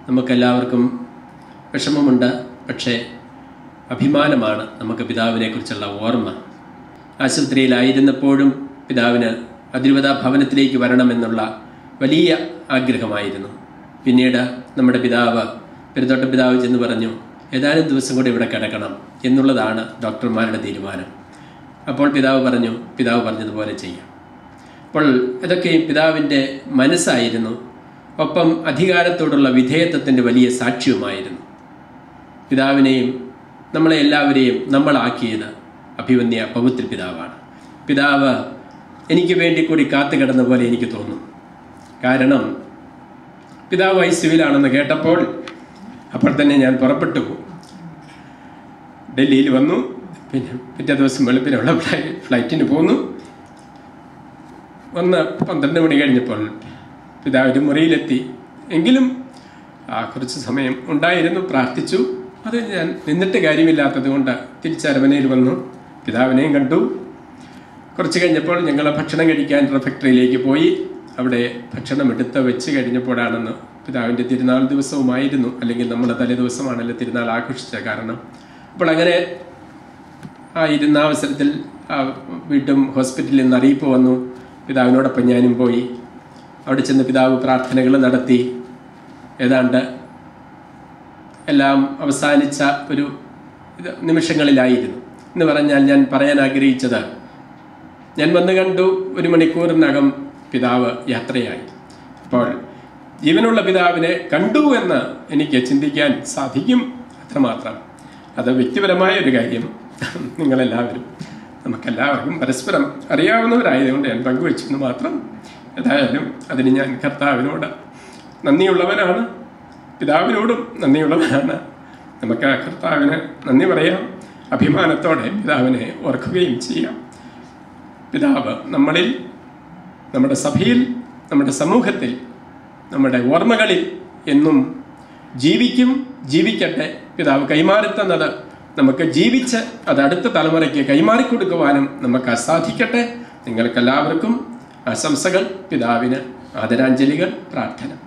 നമുക്കെല്ലാവർക്കും വിഷമമുണ്ട്, പക്ഷേ അഭിമാനമാണ് നമുക്ക് പിതാവിനെക്കുറിച്ചുള്ള ഓർമ്മ. ആശുപത്രിയിലായിരുന്നപ്പോഴും പിതാവിന് അതിരൂപതാ ഭവനത്തിലേക്ക് വരണമെന്നുള്ള വലിയ ആഗ്രഹമായിരുന്നു. പിന്നീട് നമ്മുടെ പിതാവ്, പെരുന്തോട്ടം പിതാവ് ചെന്ന് പറഞ്ഞു, ഏതാനും ദിവസം കൂടെ ഇവിടെ കിടക്കണം എന്നുള്ളതാണ് ഡോക്ടർമാരുടെ തീരുമാനം. അപ്പോൾ പിതാവ് പറഞ്ഞതുപോലെ ചെയ്യാം. അപ്പോൾ ഇതൊക്കെയും പിതാവിൻ്റെ മനസ്സായിരുന്നു. ഒപ്പം അധികാരത്തോടുള്ള വിധേയത്വത്തിൻ്റെ വലിയ സാക്ഷ്യവുമായിരുന്നു. പിതാവിനെയും നമ്മളെ എല്ലാവരെയും നമ്മളാക്കിയത് അഭിവന്യ പൗവത്തിൽ പിതാവാണ്. പിതാവ് എനിക്ക് വേണ്ടി കൂടി കാത്തുകിടന്ന പോലെ എനിക്ക് തോന്നും. കാരണം പിതാവ് ICUവിലാണെന്ന് കേട്ടപ്പോൾ അപ്പോൾ തന്നെ ഞാൻ പുറപ്പെട്ടു ഡൽഹിയിൽ വന്നു. പിന്നെ പിറ്റേ ദിവസം വെളുപ്പിനുള്ള ഫ്ലൈറ്റിന് പോന്നു. 12 മണി കഴിഞ്ഞപ്പോൾ പിതാവിൻ്റെ മുറിയിലെത്തി. എങ്കിലും കുറച്ച് സമയം ഉണ്ടായിരുന്നു, പ്രാർത്ഥിച്ചു. അത് ഞാൻ നിന്നിട്ട് കാര്യമില്ലാത്തത് കൊണ്ട് തിരിച്ചരമനയിൽ വന്നു, പിതാവിനെയും കണ്ടു. കുറച്ച് കഴിഞ്ഞപ്പോൾ ഞങ്ങൾ ഭക്ഷണം കഴിക്കാൻ റെഫക്ടറിയിലേക്ക് പോയി. അവിടെ ഭക്ഷണം എടുത്ത് വെച്ച് കഴിഞ്ഞപ്പോഴാണെന്ന് പിതാവിൻ്റെ തിരുനാൾ ദിവസവുമായിരുന്നു, അല്ലെങ്കിൽ നമ്മുടെ തലേ ദിവസമാണല്ലോ തിരുനാൾ ആഘോഷിച്ച കാരണം. അപ്പോൾ അങ്ങനെ ഇരുന്ന അവസരത്തിൽ വീണ്ടും ഹോസ്പിറ്റലിൽ നിന്ന് അറിയിപ്പ് വന്നു. പിതാവിനോടൊപ്പം ഞാനും പോയി. അവിടെ ചെന്ന് പിതാവ് പ്രാർത്ഥനകൾ നടത്തി. ഏതാണ്ട് എല്ലാം അവസാനിച്ച ഒരു നിമിഷങ്ങളിലായിരുന്നു എന്ന് പറഞ്ഞാൽ, ഞാൻ പറയാൻ ആഗ്രഹിച്ചത്, ഞാൻ വന്ന് കണ്ടു, 1 മണിക്കൂറിനകം പിതാവ് യാത്രയായി. അപ്പോൾ ജീവനുള്ള പിതാവിനെ കണ്ടു എന്ന് എനിക്ക് ചിന്തിക്കാൻ സാധിക്കും. അത്രമാത്രം. അത് വ്യക്തിപരമായ ഒരു കാര്യം. നിങ്ങളെല്ലാവരും, നമുക്കെല്ലാവർക്കും പരസ്പരം അറിയാവുന്നവരായതുകൊണ്ട് ഞാൻ പങ്കുവെച്ചെന്ന് മാത്രം. ഏതായാലും അതിന് ഞാൻ കർത്താവിനോട് നന്ദിയുള്ളവനാണ്, പിതാവിനോടും നന്ദിയുള്ളവനാണ്. നമുക്ക് ആ കർത്താവിന് നന്ദി പറയാം, അഭിമാനത്തോടെ പിതാവിനെ ഓർക്കുകയും ചെയ്യാം. പിതാവ് നമ്മളിൽ, നമ്മുടെ സഭയിൽ, നമ്മുടെ സമൂഹത്തിൽ, നമ്മുടെ ഓർമ്മകളിൽ എന്നും ജീവിക്കട്ടെ. പിതാവ് കൈമാറിത്തന്നത് നമുക്ക് ജീവിച്ച് അത് അടുത്ത തലമുറയ്ക്ക് കൈമാറിക്കൊടുക്കുവാനും നമുക്ക് സാധിക്കട്ടെ. നിങ്ങൾക്കെല്ലാവർക്കും ആശംസകൾ, പിതാവിന് ആദരാഞ്ജലികൾ, പ്രാർത്ഥന.